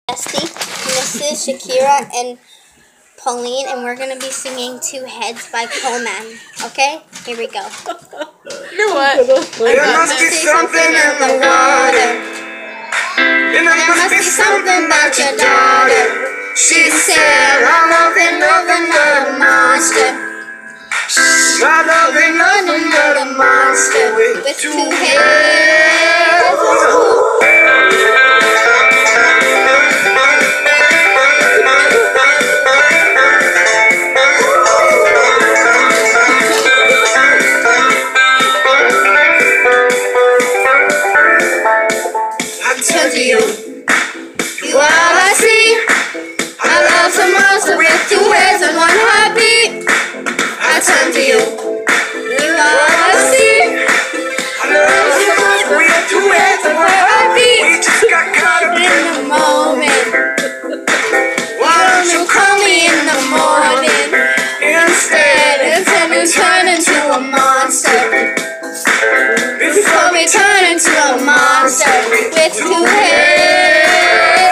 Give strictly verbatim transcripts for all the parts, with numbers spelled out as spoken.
Esty, and this is Shakira and Pauline, and we're going to be singing Two Heads by Coleman. Okay? Here we go. You know what? There must be something in the water. There must be something about your daughter. She said, I'm nothing, nothing but a monster. Not loving nothing but a monster With two heads. I tell you, You all I see. I love some monster with two heads and one heartbeat. I turn to you. You all I see. I love you, we have two heads and one heartbeat. We just got caught up In the moment. Why don't you call me in the morning instead, until we turn into a monster? Before we turn into a monster with two heads.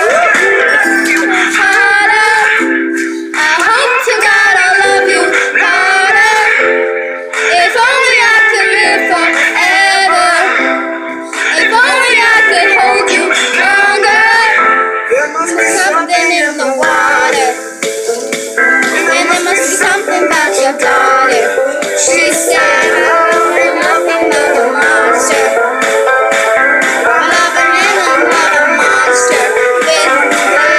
Harder. I hope to God I love you harder. If only I could live forever. If only I could hold you longer. There must be Something in the water. And there must be something about your daughter. She said, I'm nothing but a monster. I'm loving and I'm not a monster. With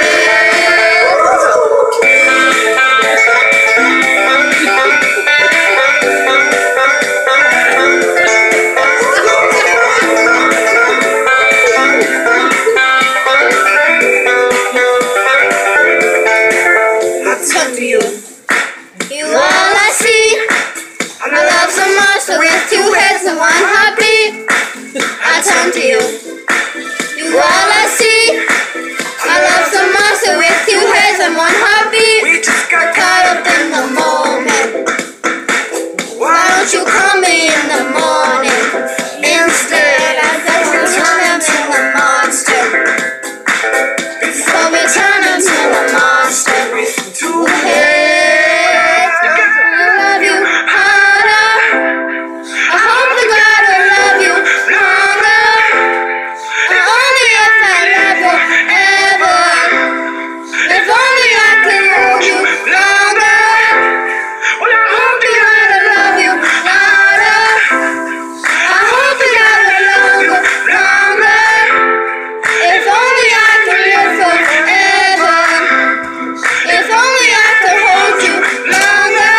I turn to you. you all I see. I love some monster with two heads and one heartbeat. I turn to you. You all I see. I love some monster with two heads and one heartbeat. We just got Caught up in the moment. Why don't you call me in the morning instead? I bet we turn into a monster. Before we turn into a monster. with two Heads. I love you harder. I hope to God I love you longer. And only if I love you ever. If only I could hold you longer. Well, I hope To God I love you louder. I hope to God I love you longer. If only I could live forever. If only I could hold you longer.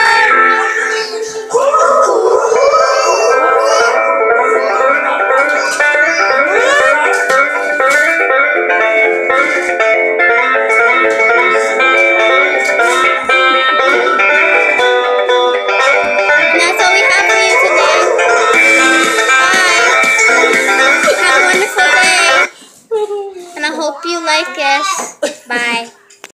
And that's all we have for you today. Bye. Have a wonderful day. And I hope you like us.